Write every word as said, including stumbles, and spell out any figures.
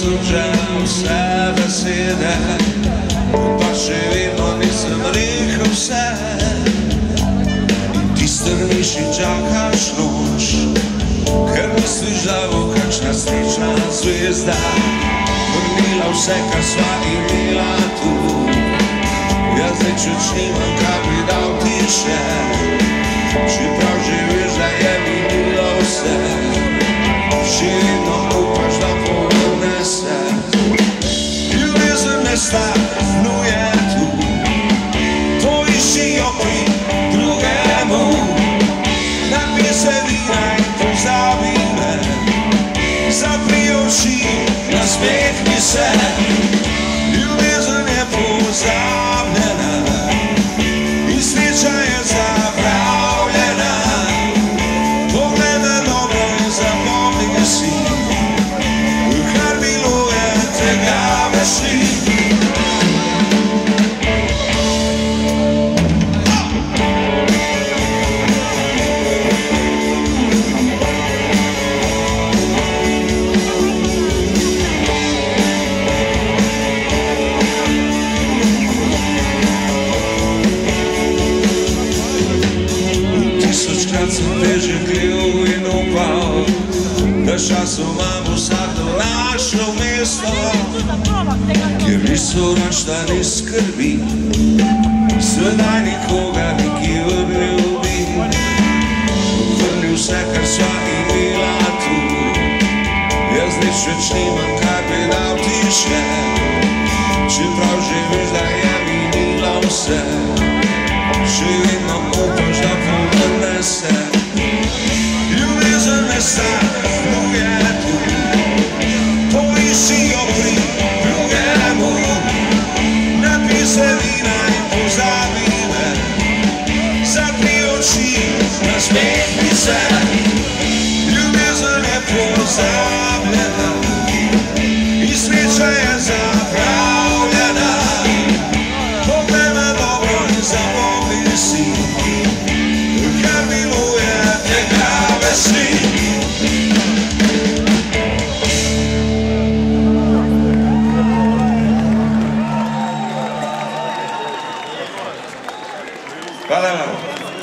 slučajno sada sjede, baš je vidno nisam rekao sve. I ti strmiš i čakaš noć, ker misliš da bo kakšna srečna zvezda vrnila vse, kar sva imela tu. Jaz zdaj čuč nimam, kar bi dal ti še, čeprav že veš, da je minilo vse. Še vedno upaš, da povrne se. Ljubezen ne stanuje tu, poišči jo pri drugemu. Napij se vina in pozabi me, zapri oči, nasmehni se. Ljubezen je pozabljena in sreča je zapravljena. Poglej me dobro in zapomni, da si, kar bilo je, tega veš. Tisočkrat sem te že kriv in upal, da časoma bo vsakdo našel mesto, kjer niso račna ni skrbi, sedaj nikoga nikjer ne ljubi. Vrni vse, kar sva imela tu, jaz nič več nimam, kar bi dal ti še, čeprav že veš, da je minilo vse. Še vedno upaš, da povrne se. Ljubezen ne stanuje tu, poišči jo pri drugemu. Napij se vina in pozabi me, zapri oči, nasmehni se. Ljubezen je pozabljena in sreča je zapravljena. Poglej me dobro in zapomni si, kar bilo je, tega veš. Hvala vam.